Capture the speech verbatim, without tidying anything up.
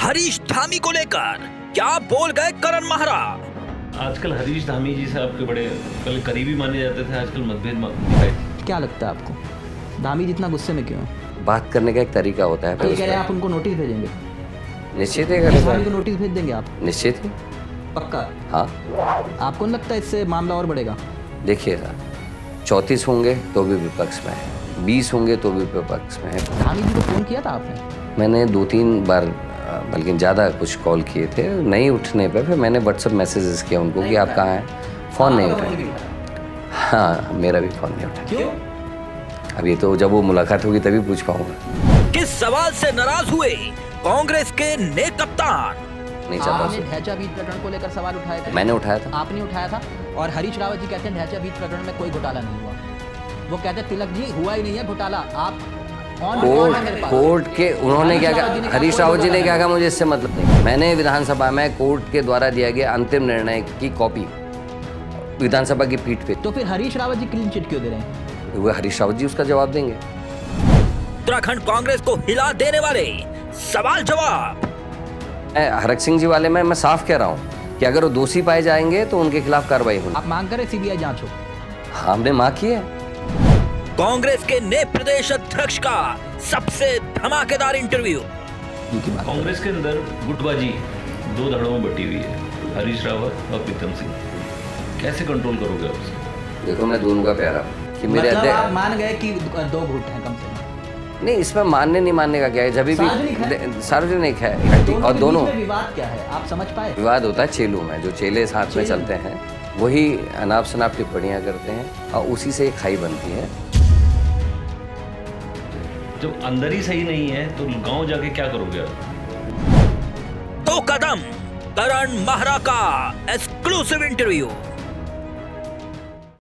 हरीश धामी को लेकर क्या बोल गए करण माहरा। आजकल हरीश धामी जी से आपके बड़े पहले करीबी माने जाते थे, आजकल मतभेद दिखाई। क्या लगता है आपको धामी जितना गुस्से में क्यों है? बात करने का एक तरीका होता है। तो कह रहे हैं आप उनको नोटिस भेजेंगे? निश्चित है, धामी को नोटिस भेज देंगे आप? निश्चित है। पक्का? हाँ। आपको नहीं लगता इससे मामला और बढ़ेगा? देखिए सर, चौंतीस होंगे तो भी विपक्ष में है, बीस होंगे तो भी विपक्ष में है। धामी जी को फोन किया था आपने? मैंने दो तीन बार बल्कि ज़्यादा कुछ कॉल किए थे, नहीं उठने पे फिर मैंने व्हाट्सएप मैसेजेस किया उनको कि आप कहाँ हैं। फ़ोन नहीं उठाए। हाँ, मेरा भी फ़ोन नहीं उठा। क्यों? अब ये तो जब वो मुलाकात होगी तभी पूछ पाऊंगा। किस सवाल से नाराज हुए कांग्रेस के नेक कप्तान? नहीं चाहता। आपने ढैंचा बीज प्रकरण को लेकर सवाल उठाए थे? मैंने उठाया था। आपने उठाया था। और हरीश रावत जी कहते हैं ढैंचा बीज प्रकरण में कोई घोटाला नहीं हुआ। वो कहते हैं तिलक जी हुआ ही नहीं है घोटाला। आप कोर्ट कोर्ट के उन्होंने क्या कहा, हरीश रावत जी ने क्या कहा, मुझे इससे मतलब नहीं। मैंने विधानसभा में कोर्ट के द्वारा दिया गया अंतिम निर्णय की कॉपी विधानसभा की पीठ पे। तो फिर हरीश रावत जी क्लीन चिट क्यों दे रहे हैं? वो हरीश रावत जी उसका जवाब देंगे। उत्तराखंड कांग्रेस को हिला देने वाले सवाल जवाब। हरक सिंह जी वाले में मैं साफ कह रहा हूँ कि अगर वो दोषी पाए जाएंगे तो उनके खिलाफ कार्रवाई होगी। आप मांग करें सीबीआई जांच हो? हाँ, हमने मांग की है। कांग्रेस के नए प्रदेश अध्यक्ष का सबसे धमाकेदार इंटरव्यू। कांग्रेस के अंदर गुटबाजी दो धड़ों में बटी हुई है, हरीश रावत और प्रीतम सिंह। कैसे कंट्रोल करोगे आप उसे? देखो, मैं दोनों का प्यारा कि मेरे मतलब आप मान गए कि दो गुट हैं कम से कम? नहीं, इसमें मानने नहीं मानने का क्या है, जब भी सार्वजनिक है। दोनों और दोनों विवाद क्या है आप समझ पाए? विवाद होता है चेलों में, जो चेले साथ में चलते हैं वही अनाप शनाप टिप्पणियां करते हैं और उसी से एक खाई बनती है। जब अंदर ही सही नहीं है तो गांव जाके क्या करोगे आप? दो कदम करण माहरा का एक्सक्लूसिव इंटरव्यू।